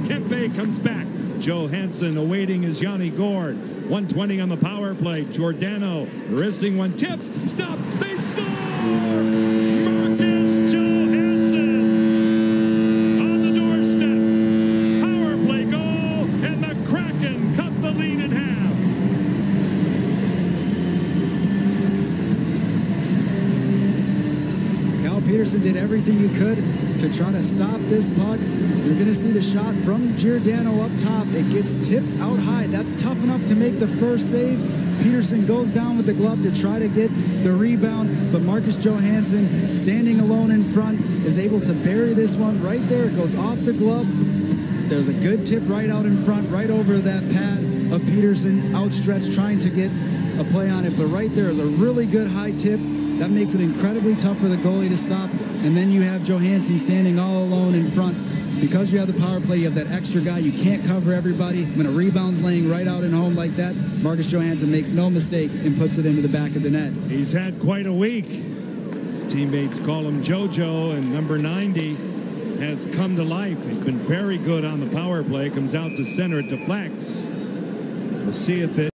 Kempe comes back. Johansson awaiting is Yanni Gord. 120 on the power play. Giordano wristing one, tipped, stop, they score! Marcus Johansson on the doorstep. Power play goal, and the Kraken cut the lead in half. Cal Petersen did everything he could to try to stop this puck. You're going to see the shot from Giordano up top. It gets tipped out high. That's tough enough to make the first save. Petersen goes down with the glove to try to get the rebound, but Marcus Johansson, standing alone in front, is able to bury this one right there. It goes off the glove. There's a good tip right out in front, right over that pad of Petersen, outstretched, trying to get a play on it. But right there is a really good high tip. That makes it incredibly tough for the goalie to stop. And then you have Johansson standing all alone in front. Because you have the power play, you have that extra guy. You can't cover everybody. When a rebound's laying right out in home like that, Marcus Johansson makes no mistake and puts it into the back of the net. He's had quite a week. His teammates call him JoJo, and number 90 has come to life. He's been very good on the power play. Comes out to center, it deflects. We'll see if it